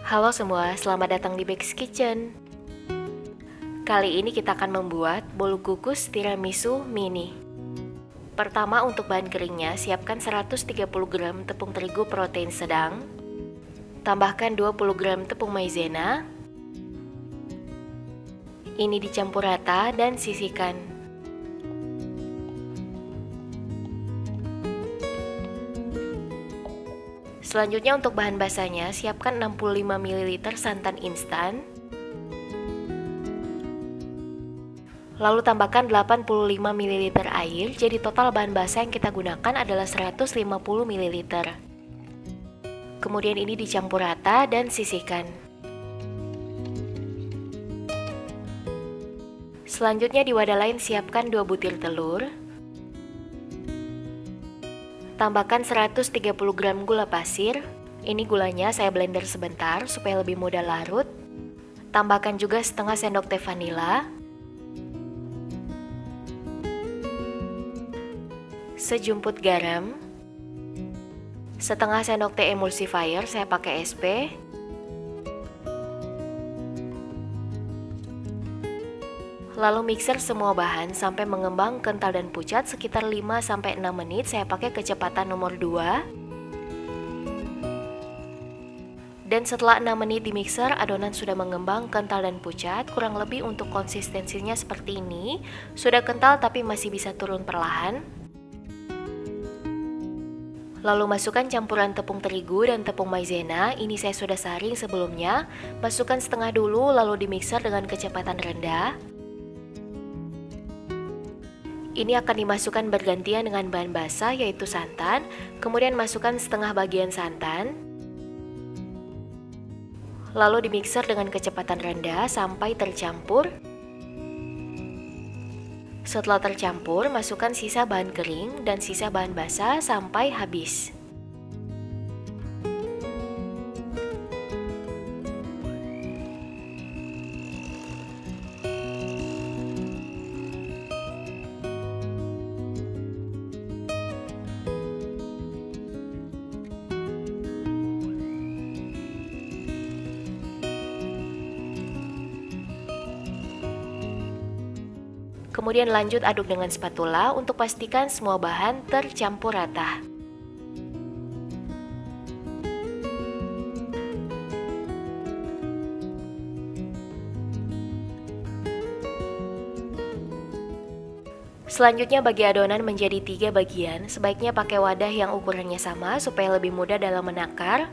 Halo semua, selamat datang di Bex Kitchen. Kali ini kita akan membuat bolu kukus tiramisu mini. Pertama, untuk bahan keringnya, siapkan 130 gram tepung terigu protein sedang. Tambahkan 20 gram tepung maizena. Ini dicampur rata dan sisihkan. Selanjutnya untuk bahan basahnya, siapkan 65 ml santan instan. Lalu tambahkan 85 ml air, jadi total bahan basah yang kita gunakan adalah 150 ml. Kemudian ini dicampur rata dan sisihkan. Selanjutnya di wadah lain siapkan 2 butir telur. Tambahkan 130 gram gula pasir. Ini gulanya saya blender sebentar supaya lebih mudah larut. Tambahkan juga setengah sendok teh vanila. Sejumput garam. Setengah sendok teh emulsifier, saya pakai SP. Lalu mixer semua bahan sampai mengembang kental dan pucat sekitar 5-6 menit. Saya pakai kecepatan nomor 2. Dan setelah 6 menit di mixer, adonan sudah mengembang kental dan pucat. Kurang lebih untuk konsistensinya seperti ini. Sudah kental tapi masih bisa turun perlahan. Lalu masukkan campuran tepung terigu dan tepung maizena. Ini saya sudah saring sebelumnya. Masukkan setengah dulu lalu di mixer dengan kecepatan rendah. Ini akan dimasukkan bergantian dengan bahan basah yaitu santan. Kemudian masukkan setengah bagian santan. Lalu di mixer dengan kecepatan rendah sampai tercampur. Setelah tercampur, masukkan sisa bahan kering dan sisa bahan basah sampai habis. Kemudian lanjut aduk dengan spatula untuk pastikan semua bahan tercampur rata. Selanjutnya bagi adonan menjadi 3 bagian, sebaiknya pakai wadah yang ukurannya sama supaya lebih mudah dalam menakar.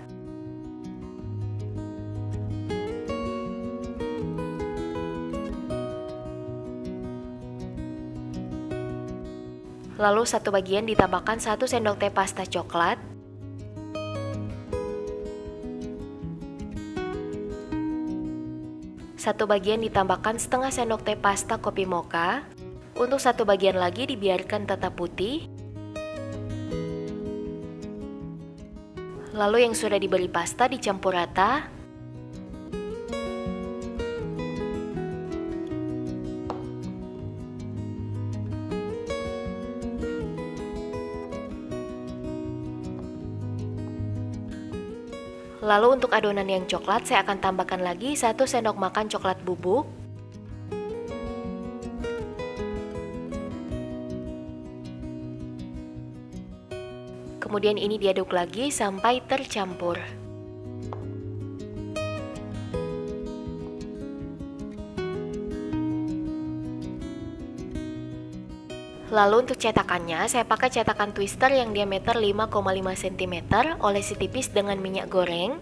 Lalu satu bagian ditambahkan 1 sendok teh pasta coklat. Satu bagian ditambahkan setengah sendok teh pasta kopi mocha. Untuk satu bagian lagi dibiarkan tetap putih. Lalu yang sudah diberi pasta dicampur rata. Lalu untuk adonan yang coklat saya akan tambahkan lagi 1 sendok makan coklat bubuk. Kemudian ini diaduk lagi sampai tercampur. Lalu untuk cetakannya, saya pakai cetakan twister yang diameter 5,5 cm, olesi tipis dengan minyak goreng.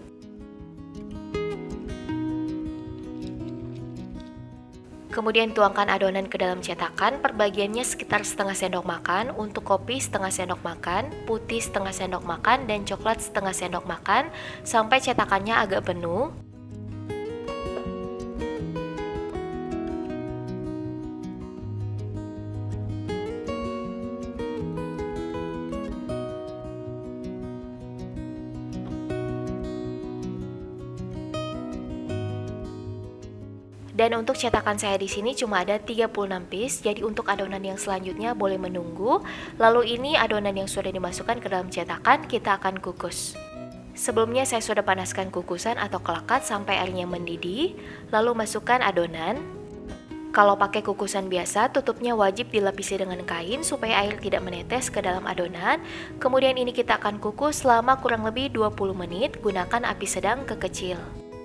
Kemudian tuangkan adonan ke dalam cetakan, perbagiannya sekitar setengah sendok makan. Untuk kopi setengah sendok makan, putih setengah sendok makan, dan coklat setengah sendok makan, sampai cetakannya agak penuh. Dan untuk cetakan saya di sini cuma ada 36 piece, jadi untuk adonan yang selanjutnya boleh menunggu. Lalu ini adonan yang sudah dimasukkan ke dalam cetakan, kita akan kukus. Sebelumnya saya sudah panaskan kukusan atau kelakat sampai airnya mendidih, lalu masukkan adonan. Kalau pakai kukusan biasa, tutupnya wajib dilapisi dengan kain supaya air tidak menetes ke dalam adonan. Kemudian ini kita akan kukus selama kurang lebih 20 menit, gunakan api sedang ke kecil.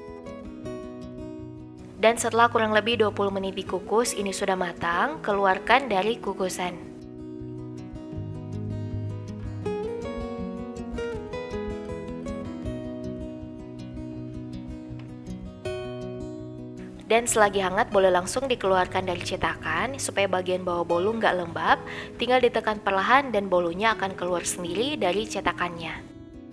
Dan setelah kurang lebih 20 menit dikukus, ini sudah matang, keluarkan dari kukusan. Dan selagi hangat boleh langsung dikeluarkan dari cetakan supaya bagian bawah bolu nggak lembab, tinggal ditekan perlahan dan bolunya akan keluar sendiri dari cetakannya.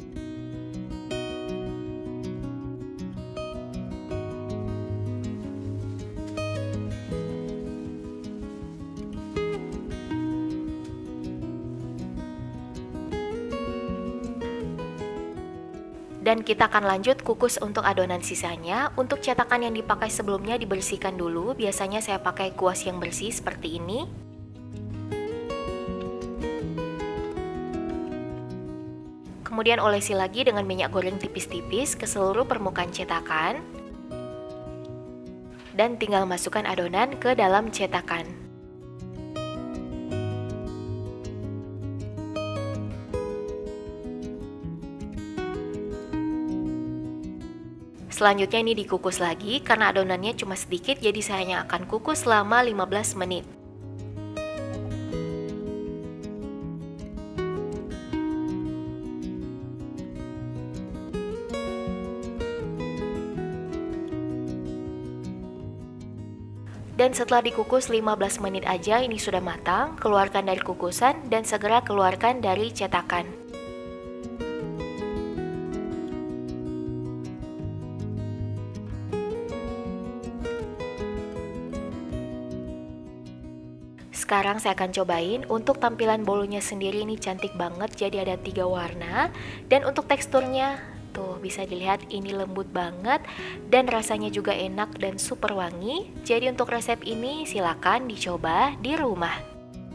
Dan kita akan lanjut kukus untuk adonan sisanya. Untuk cetakan yang dipakai sebelumnya dibersihkan dulu. Biasanya saya pakai kuas yang bersih seperti ini. Kemudian olesi lagi dengan minyak goreng tipis-tipis ke seluruh permukaan cetakan. Dan tinggal masukkan adonan ke dalam cetakan. Selanjutnya ini dikukus lagi, karena adonannya cuma sedikit jadi saya hanya akan kukus selama 15 menit. Dan setelah dikukus 15 menit aja ini sudah matang, keluarkan dari kukusan dan segera keluarkan dari cetakan. Sekarang saya akan cobain. Untuk tampilan bolunya sendiri ini cantik banget, jadi ada 3 warna. Dan untuk teksturnya, tuh bisa dilihat ini lembut banget dan rasanya juga enak dan super wangi. Jadi untuk resep ini silakan dicoba di rumah.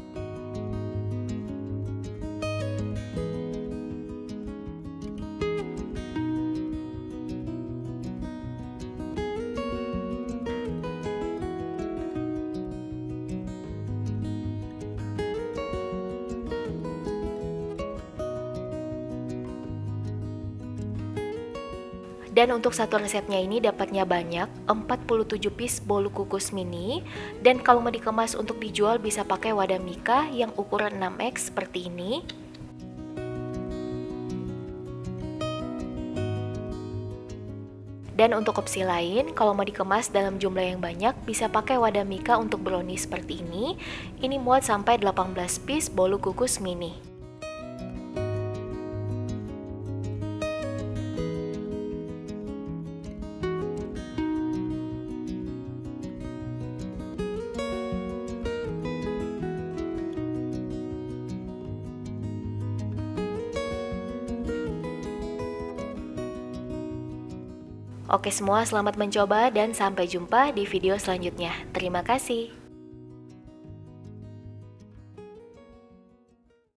Dan untuk satu resepnya ini dapatnya banyak, 47 piece bolu kukus mini. Dan kalau mau dikemas untuk dijual bisa pakai wadah mika yang ukuran 6x seperti ini. Dan untuk opsi lain, kalau mau dikemas dalam jumlah yang banyak bisa pakai wadah mika untuk brownie seperti ini. Ini muat sampai 18 piece bolu kukus mini. Oke semua, selamat mencoba dan sampai jumpa di video selanjutnya. Terima kasih.